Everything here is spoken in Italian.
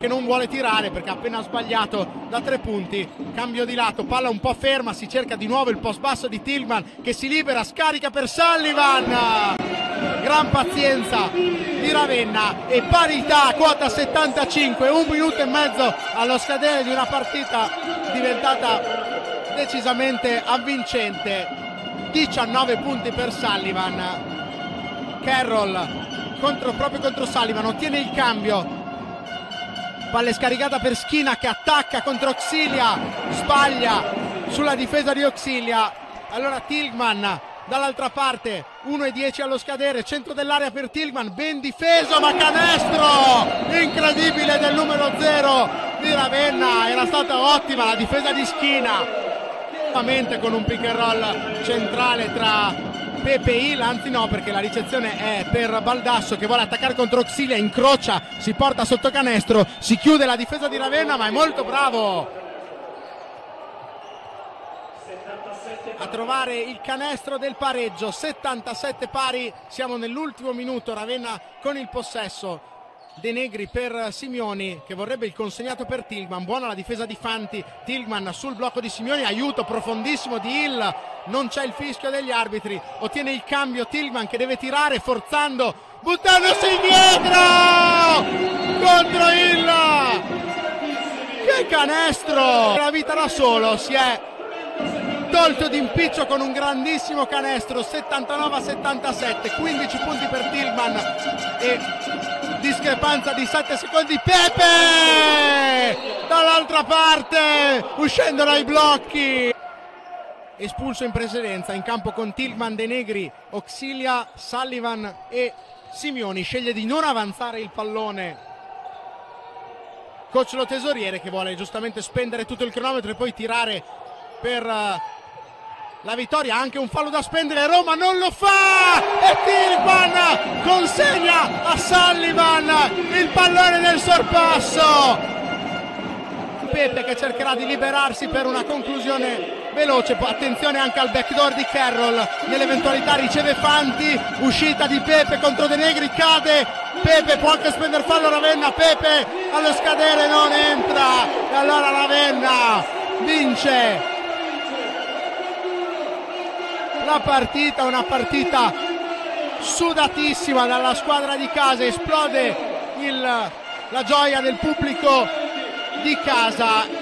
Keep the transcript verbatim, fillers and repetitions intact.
che non vuole tirare perché ha appena sbagliato da tre punti. Cambio di lato, palla un po' ferma, si cerca di nuovo il post basso di Tillman che si libera, scarica per Sullivan, gran pazienza di Ravenna e parità, quota settantacinque, un minuto e mezzo allo scadere di una partita diventata decisamente avvincente. Diciannove punti per Sullivan. Carroll contro, proprio contro Sullivan, ottiene il cambio, palla scaricata per Schina che attacca contro Auxilia, sbaglia sulla difesa di Auxilia. Allora Tillman dall'altra parte, uno e dieci allo scadere, centro dell'area per Tillman, ben difeso ma canestro incredibile del numero zero di Ravenna. Era stata ottima la difesa di Schina, con un pick and roll centrale tra Pepe e Hill, anzi no, perché la ricezione è per Baldasso che vuole attaccare contro Auxilia, incrocia, si porta sotto canestro, si chiude la difesa di Ravenna, ma è molto bravo a trovare il canestro del pareggio. Settantasette pari, siamo nell'ultimo minuto, Ravenna con il possesso. De Negri per Simioni che vorrebbe il consegnato per Tillman, buona la difesa di Fanti, Tillman sul blocco di Simioni, aiuto profondissimo di Hill, non c'è il fischio degli arbitri, ottiene il cambio Tillman che deve tirare forzando, buttandosi indietro contro Hill, che canestro, la vita da solo, si è tolto d'impiccio con un grandissimo canestro. Settantanove a settantasette, quindici punti per Tillman e discrepanza di sette secondi. Pepe dall'altra parte uscendo dai blocchi, espulso in precedenza, in campo con Tillman, De Negri, Auxilia, Sullivan e Simioni. Sceglie di non avanzare il pallone coach Lo Tesoriere che vuole giustamente spendere tutto il cronometro e poi tirare per la vittoria. Anche un fallo da spendere, Roma non lo fa e Tillman consegna a Sullivan il pallone del sorpasso. Pepe che cercherà di liberarsi per una conclusione veloce, attenzione anche al backdoor di Carroll, nell'eventualità riceve Fanti, uscita di Pepe contro De Negri, cade Pepe, può anche spendere fallo Ravenna, Pepe allo scadere non entra e allora Ravenna vince la partita. Una partita sudatissima dalla squadra di casa, esplode il, la gioia del pubblico di casa